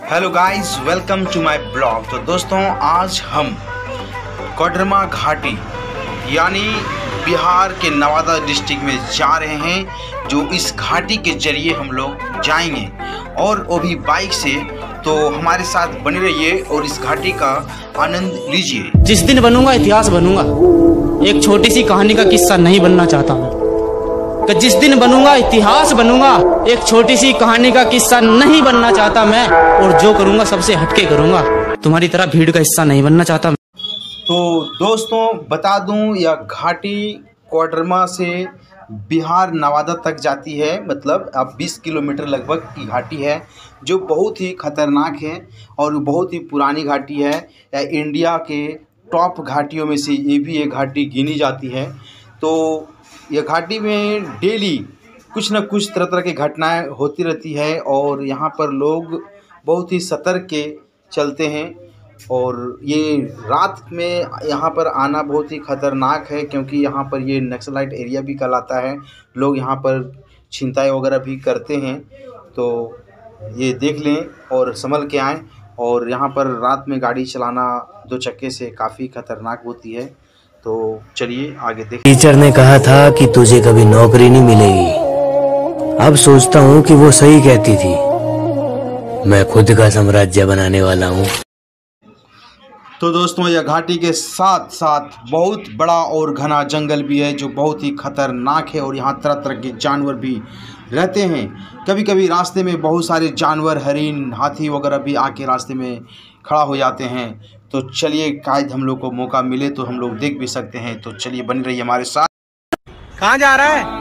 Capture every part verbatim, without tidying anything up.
Hello guys, welcome to my blog. तो दोस्तों, आज हम कोडरमा घाटी यानी बिहार के नवादा डिस्ट्रिक्ट में जा रहे हैं। जो इस घाटी के जरिए हम लोग जाएंगे और वो भी बाइक से। तो हमारे साथ बने रहिए और इस घाटी का आनंद लीजिए। जिस दिन बनूंगा इतिहास बनूंगा। एक छोटी सी कहानी का किस्सा नहीं बनना चाहता मैं। कि जिस दिन बनूंगा इतिहास बनूंगा। एक छोटी सी कहानी का किस्सा नहीं बनना चाहता मैं। और जो करूंगा सबसे हटके करूंगा। तुम्हारी तरह भीड़ का हिस्सा नहीं बनना चाहता मैं। तो दोस्तों, बता दूं, यह घाटी कोडरमा से बिहार नवादा तक जाती है। मतलब अब बीस किलोमीटर लगभग की घाटी है, जो बहुत ही खतरनाक है और बहुत ही पुरानी घाटी है। इंडिया के टॉप घाटियों में से ये भी एक घाटी गिनी जाती है। तो यह घाटी में डेली कुछ न कुछ तरह तरह की घटनाएं होती रहती है और यहाँ पर लोग बहुत ही सतर्क के चलते हैं। और ये रात में यहाँ पर आना बहुत ही ख़तरनाक है, क्योंकि यहाँ पर ये नक्सलाइट एरिया भी कहलाता है। लोग यहाँ पर छिनताई वगैरह भी करते हैं। तो ये देख लें और संभल के आएँ। और यहाँ पर रात में गाड़ी चलाना दो चक्के से काफ़ी ख़तरनाक होती है। तो चलिए आगे देखें। टीचर ने कहा था कि तुझे कभी नौकरी नहीं मिलेगी। अब सोचता हूँ कि वो सही कहती थी। मैं खुद का साम्राज्य बनाने वाला हूँ। तो दोस्तों, यह घाटी के साथ साथ बहुत बड़ा और घना जंगल भी है, जो बहुत ही खतरनाक है। और यहाँ तरह तरह के जानवर भी रहते हैं। कभी कभी रास्ते में बहुत सारे जानवर, हरिन, हाथी वगैरह भी आके रास्ते में खड़ा हो जाते हैं। तो चलिए, शायद हम लोग को मौका मिले तो हम लोग देख भी सकते हैं। तो चलिए, बनी रहिए हमारे साथ। कहाँ जा रहा है?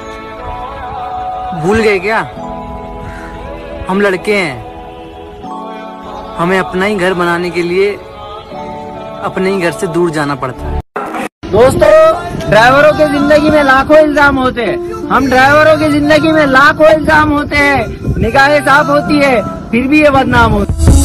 भूल गए क्या? हम लड़के हैं। हमें अपना ही घर बनाने के लिए अपने ही घर से दूर जाना पड़ता है। दोस्तों, ड्राइवरों के जिंदगी में लाखों इल्जाम होते हैं। हम ड्राइवरों की जिंदगी में लाखों इल्जाम होते हैं। निगाहें साफ होती है, फिर भी ये बदनाम होती है।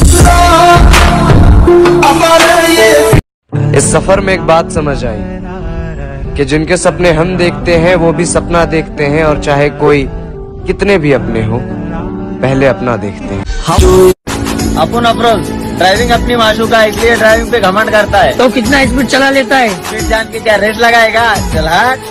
इस सफर में एक बात समझ आई कि जिनके सपने हम देखते हैं वो भी सपना देखते हैं। और चाहे कोई कितने भी अपने हो, पहले अपना देखते हैं। अपन अफरोज ड्राइविंग अपनी माशूका है, इसलिए ड्राइविंग पे घमंड करता है। तो कितना स्पीड चला लेता है? स्पीड जान के क्या रेस लगाएगा? चल हट।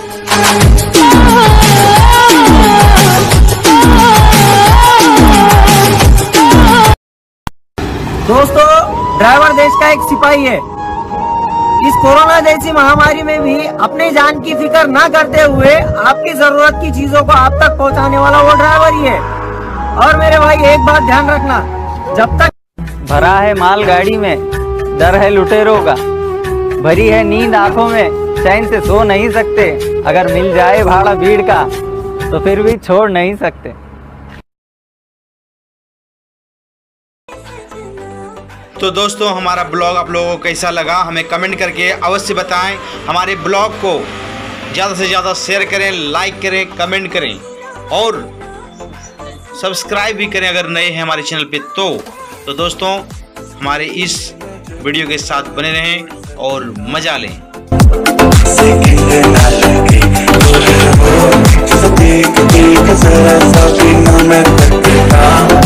दोस्तों, ड्राइवर देश का एक सिपाही है। इस कोरोना जैसी महामारी में भी अपनी जान की फिक्र न करते हुए आपकी जरूरत की चीजों को आप तक पहुंचाने वाला वो ड्राइवर ही है। और मेरे भाई, एक बात ध्यान रखना, जब तक भरा है माल गाड़ी में, डर है लुटेरों का, भरी है नींद आंखों में, चैन से सो नहीं सकते। अगर मिल जाए भाड़ा भीड़ का तो फिर भी छोड़ नहीं सकते। तो दोस्तों, हमारा ब्लॉग आप लोगों को कैसा लगा हमें कमेंट करके अवश्य बताएं। हमारे ब्लॉग को ज़्यादा से ज़्यादा शेयर करें, लाइक करें, कमेंट करें और सब्सक्राइब भी करें अगर नए हैं हमारे चैनल पे। तो तो दोस्तों, हमारे इस वीडियो के साथ बने रहें और मजा लें। देख देख जरा सा बिना मैं